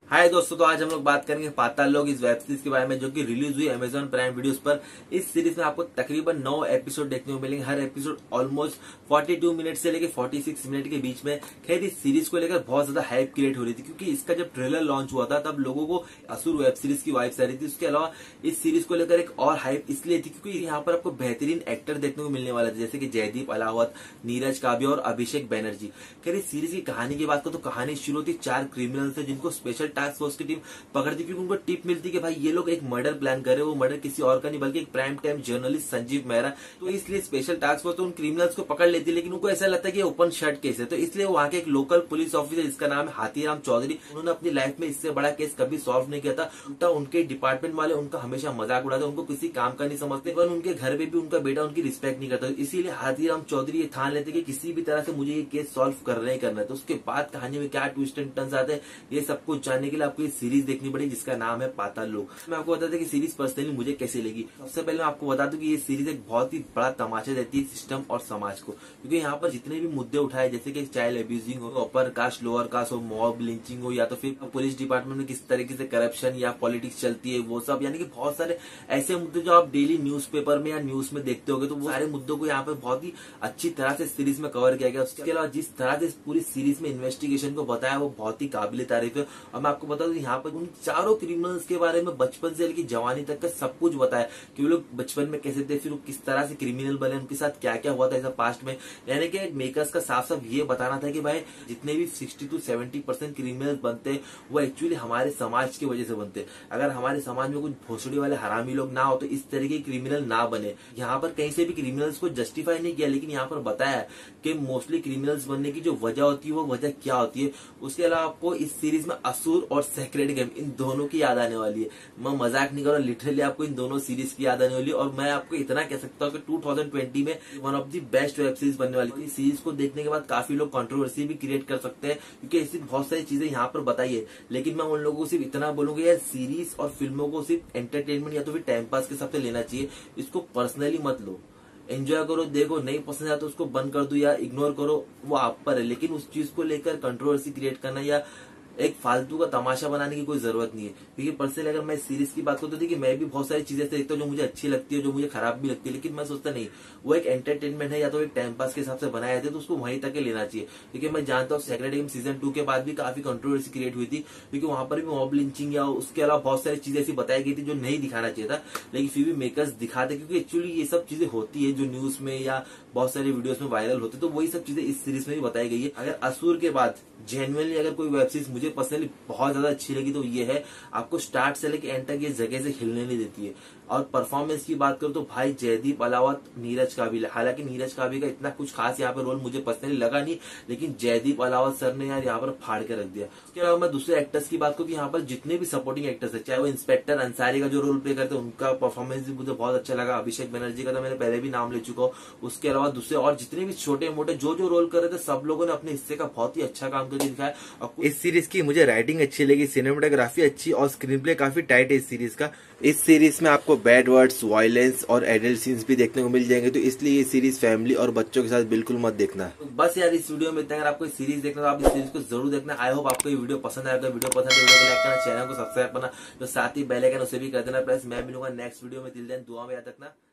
हाय दोस्तों, तो आज हम लोग बात करेंगे पाताल लोक इस वेब सीरीज के बारे में जो कि रिलीज हुई अमेजॉन प्राइम वीडियोस पर। इस सीरीज में आपको तकरीबन 9 एपिसोड देखने को मिलेंगे। हर एपिसोड ऑलमोस्ट 42 मिनट से लेकर 46 मिनट के बीच में। खैर, इस सीरीज को लेकर बहुत ज्यादा हाइप क्रिएट हो रही थी क्योंकि इसका जब ट्रेलर लॉन्च हुआ था तब लोगों को असुर वेब सीरीज की वाइब्स आ रही थी। उसके अलावा इस सीरीज को लेकर एक और हाइप इसलिए थी क्योंकि यहाँ पर आपको बेहतरीन एक्टर देखने को मिलने वाला था, जैसे कि जयदीप अलावत, नीरज काव्य और अभिषेक बैनर्जी। खैर, इस सीरीज की कहानी की बात करो तो कहानी शुरू होती 4 क्रिमिनल से जिनको स्पेशल टास्क फोर्स की टीम पकड़ती, क्योंकि उनको टिप मिलती कि भाई ये लोग एक मर्डर प्लान कर रहे हैं। वो मर्डर किसी और का नहीं बल्कि एक prime time journalist Sanjeev Mehra. तो इसलिए स्पेशल टास्क फोर्स तो उन क्रिमिनल्स को पकड़ लेती है, लेकिन उनको ऐसा लगता है कि ओपन शट केस है। तो इसलिए वहां के एक लोकल पुलिस ऑफिसर जिसका नाम है हाथीराम चौधरी, उन्होंने अपनी लाइफ में इससे बड़ा केस कभी सॉल्व नहीं किया था। उल्टा उनके डिपार्टमेंट वाले उनका हमेशा मजाक उड़ाते, उनको किसी काम का नहीं समझते, पर उनके घर पे भी उनका बेटा उनकी रिस्पेक्ट नहीं करता। इसीलिए हाथीराम चौधरी ये ठान लेते कि किसी भी तरह से मुझे ये केस सॉल्व करना ही करना है। तो उसके बाद कहानी में क्या ट्विस्ट एंड टर्न्स आते हैं, ये सब कुछ जानने के लिए आपको ये सीरीज देखनी पड़ेगी जिसका नाम है पाताल लोक। मैं आपको बताता कि सीरीज पर्सनली मुझे कैसे लगी। सबसे पहले मैं आपको बता दूं कि ये सीरीज एक बहुत ही बड़ा तमाशा देती है सिस्टम और समाज को, क्योंकि यहाँ पर जितने भी मुद्दे उठाए, जैसे कि चाइल्ड अब्यूजिंग हो, अपर कास्ट लोअर कास्ट हो, मॉब लिंचिंग हो, या तो फिर पुलिस डिपार्टमेंट में किस तरीके से करप्शन या पॉलिटिक्स चलती है, वो सब, यानी कि बहुत सारे ऐसे मुद्दे जो आप डेली न्यूज़पेपर में या न्यूज में देखते होंगे, तो वो सारे मुद्दों को यहाँ पर बहुत ही अच्छी तरह से सीरीज में कवर किया गया। उसके अलावा जिस तरह से पूरी सीरीज में इन्वेस्टिगेशन को बताया वो बहुत ही काबिल तारीफ है। और मैं आपको बता दूं यहाँ पर उन चारों क्रिमिनल्स के बारे में बचपन से लेकर जवानी तक का सब कुछ बताया कि वो लोग बचपन में कैसे थे, फिर वो किस तरह से क्रिमिनल बने, उनके साथ क्या क्या हुआ था ऐसा पास्ट में। यानी कि मेकर्स का साफ साफ ये बताना था कि भाई जितने भी 60 to 70% क्रिमिनल्स बनते हैं वो एक्चुअली हमारे समाज की वजह से बनते हैं। अगर हमारे समाज में कुछ भोसड़ी वाले हरामी लोग ना हो तो इस तरीके के क्रिमिनल ना बने। यहाँ पर कहीं से भी क्रिमिनल्स को जस्टिफाई नहीं किया, लेकिन यहाँ पर बताया कि मोस्टली क्रिमिनल्स बनने की जो वजह होती है वो वजह क्या होती है। उसके अलावा आपको इस सीरीज में असुर और सेक्रेड गेम इन दोनों की याद आने वाली है। मैं मजाक नहीं कर रहा, लिटरली आपको इन दोनों सीरीज की याद आने वाली है। और मैं आपको इतना कह सकता हूँ कि 2020 में one of the best web series बनने वाली है। इस सीरीज को देखने के बाद काफी लोग कंट्रोवर्सी भी क्रिएट कर सकते हैं क्योंकि ऐसी बहुत सारी चीजें यहाँ पर बताई है, लेकिन मैं उन लोगों को सिर्फ इतना बोलूंगा यार, सीरीज और फिल्मों को सिर्फ एंटरटेनमेंट या तो फिर टाइम पास के हिसाब से लेना चाहिए। इसको पर्सनली मत लो, एंजॉय करो, देखो, नहीं पसंद आता तो उसको बंद कर दो या इग्नोर करो, वो आप पर है। लेकिन उस चीज को लेकर कंट्रोवर्सी क्रिएट करना या एक फालतू का तमाशा बनाने की कोई जरूरत नहीं है। क्योंकि पर्सनली अगर मैं इस सीरीज की बात करता हूँ कि मैं भी बहुत सारी चीजें देखता हूँ जो मुझे अच्छी लगती है, जो मुझे खराब भी लगती है, लेकिन मैं सोचता नहीं वो एक एंटरटेनमेंट है या तो एक टाइम पास के हिसाब से बनाया जाते तो उसको वहीं तक लेना चाहिए। क्योंकि मैं जानता हूँ सेक्रेड गेम सीजन 2 के बाद भी काफी कंट्रोवर्सी क्रिएट हुई थी, क्योंकि वहां पर भी मॉब लिंचिंग या उसके अलावा बहुत सारी चीजें ऐसी बताई गई थी जो नहीं दिखाना चाहिए था, लेकिन फिर भी मेकर्स दिखाते क्योंकि एक्चुअली ये सब चीजें होती है जो न्यूज में या बहुत सारी वीडियोस में वायरल होते, तो वही सब चीजें इस सीरीज में भी बताई गई है। अगर असुर के बाद जेन्युइनली अगर कोई वेब सीरीज मुझे पर्सनली बहुत ज्यादा अच्छी लगी तो ये है, आपको स्टार्ट से लेकर एंड तक ये जगह से हिलने नहीं देती है। और परफॉर्मेंस की बात करूं तो भाई जयदीप अलावत, नीरज काबिल, हालांकि नीरज काबिल का इतना कुछ खास यहाँ पे रोल मुझे पर्सनली लगा नहीं, लेकिन जयदीप अलावत सर ने यार यहाँ पर फाड़ के रख दिया। उसके अलावा मैं दूसरे एक्टर्स की बात करूं कि यहाँ पर जितने भी सपोर्टिंग एक्टर्स है, चाहे वो इंस्पेक्टर अंसारी का जो रोल प्ले करते हैं उनका परफॉर्मेंस भी मुझे बहुत अच्छा लगा। अभिषेक बनर्जी का तो मैंने पहले भी नाम ले चुका हूँ। उसके अलावा दूसरे और जितने भी छोटे मोटे जो रोल कर रहे थे सब लोगों ने अपने हिस्से का बहुत ही अच्छा काम करके दिखाया। और इस सीरीज की मुझे राइटिंग अच्छी लगी, सिनेमेटोग्राफी अच्छी और स्क्रीन प्ले काफी टाइट है इस सीरीज का। इस सीरीज में आपको बैड वर्ड्स, वायलेंस और एडल्ट सीन्स भी देखने को मिल जाएंगे, तो इसलिए ये सीरीज फैमिली और बच्चों के साथ बिल्कुल मत देखना। तो बस यार इस वीडियो में इतना। अगर आपको सीरीज देखना तो आप इस सीरीज को जरूर देखना। आई होप आपको ये वीडियो पसंद आएगा। वीडियो पसंद है वीडियो को लाइक करना, चैनल को सब्सक्राइब करना, जो साथ ही बेल आइकन उसे भी कर देना प्रेस। मैं मिलूंगा नेक्स्ट वीडियो में। दिल देन दुआ में याद रखना।